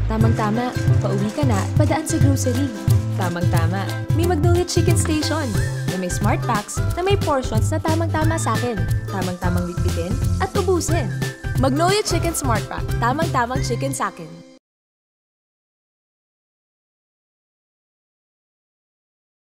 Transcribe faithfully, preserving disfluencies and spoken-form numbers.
Tamang-tama, pauwi ka na, padaan sa grocery. Tamang-tama, may Magnolia Chicken Station na may smart packs na may portions na tamang-tama sa akin. Tamang-tamang litpitin at ubusin. Magnolia Chicken Smart Pack, tamang-tamang chicken sa akin.